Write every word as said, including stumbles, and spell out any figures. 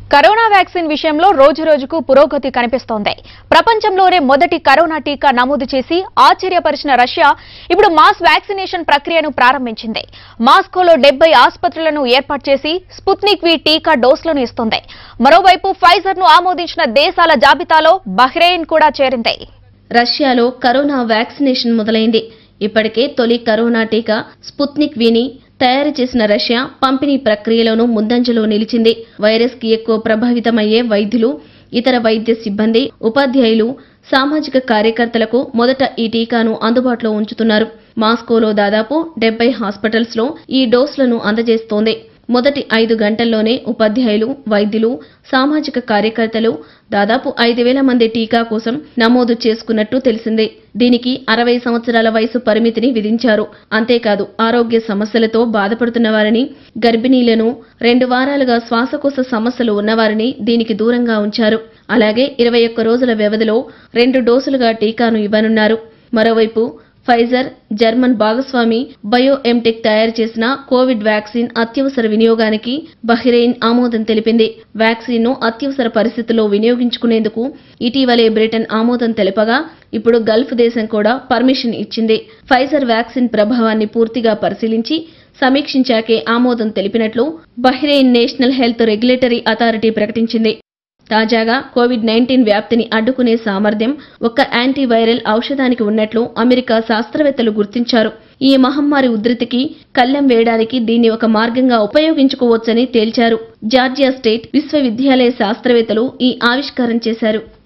Corona vaccine విషయంలో రోజు రోజుకు పురోగతి కనిపిస్తోంది. ప్రపంచంలోనే మొదటి కరోనా టీకా నమోదు చేసి ఆశ్చర్యపరిచిన రష్యా ఇప్పుడు మాస్ వ్యాక్సినేషన్ ప్రక్రియను ప్రారంభించింది. మాస్కోలో డెబ్బై ఆసుపత్రులను ఏర్పాటు చేసి స్పుత్నిక్ వి టీకా డోసులను ఇస్తోంది. మరోవైపు ఫైజర్ ను ఆమోదించిన దేశాల జాబితాలో బహ్రెయిన్ కూడా చేరింది. రష్యాలో కరోనా వ్యాక్సినేషన్ మొదలైంది. ఇప్పటికే తొలి కరోనా టీకా స్పుత్నిక్ విని తయారు చేసిన రష్యా పంపిణీ ప్రక్రియలోనూ ముందంజలో నిలిచింది. వైరస్ కి ఎక్కువ ప్రభావితమయ్యే వైద్యులు, ఇతర వైద్య సిబ్బంది, ఉపాధ్యాయులు, సామాజిక కార్యకర్తలకు మొదట ఈ టీకాను అందుబాటులో ఉంచుతున్నారు. మాస్కోలో దాదాపు డెబ్బై హాస్పిటల్స్ లో ఈ డోసులను అందజేస్తోంది. మొదటి ఐదు గంటల్లోనే ఉపాధ్యాయులు, వైద్యులు, సామాజిక కార్యకర్తలు దాదాపు ఐదు వేల మంది టీకా కోసం నమోదు చేసుకున్నట్టు తెలిసింది. దీనికి అరవై సంవత్సరాల వయసు పరిమితిని విధించారు. అంతేకాదు ఆరోగ్య సమస్యలతో బాధపడుతున్న వారిని, గర్భిణీలను, రెండు వారాలుగా శ్వాసకోశ సమస్యలు ఉన్నవారిని దీనికి దూరంగా ఉంచారు. అలాగే ఇరవై ఒక్క రోజుల వ్యవధిలో రెండు డోసులుగా టీకాను ఇవ్వనున్నారు. మరోవైపు ఫైజర్, జర్మన్ భాగస్వామి బయో ఎంటెక్ తయారు చేసిన కోవిడ్ వ్యాక్సిన్ అత్యవసర వినియోగానికి బహ్రెయిన్ ఆమోదం తెలిపింది. వ్యాక్సిన్ ను అత్యవసర పరిస్థితుల్లో వినియోగించుకునేందుకు ఇటీవలే బ్రిటన్ ఆమోదం తెలపగా ఇప్పుడు గల్ఫ్ దేశం కూడా పర్మిషన్ ఇచ్చింది. ఫైజర్ వ్యాక్సిన్ ప్రభావాన్ని పూర్తిగా పరిశీలించి సమీక్షించాకే ఆమోదం తెలిపినట్లు Bahrain national health regulatory authority ప్రకటించింది. తాజాగా కోవిడ్ నైన్టీన్ వ్యాప్తిని అడ్డుకునే సామర్థ్యం ఒక్క యాంటీవైరల్ ఔషధానికి ఉన్నట్లు అమెరికా శాస్త్రవేత్తలు గుర్తించారు. ఈ మహమ్మారి ఉధృతికి కళ్లెం వేయడానికి దీన్ని ఒక మార్గంగా ఉపయోగించుకోవచ్చని తేల్చారు. జార్జియా స్టేట్ విశ్వవిద్యాలయ శాస్త్రవేత్తలు ఈ ఆవిష్కారం చేశారు.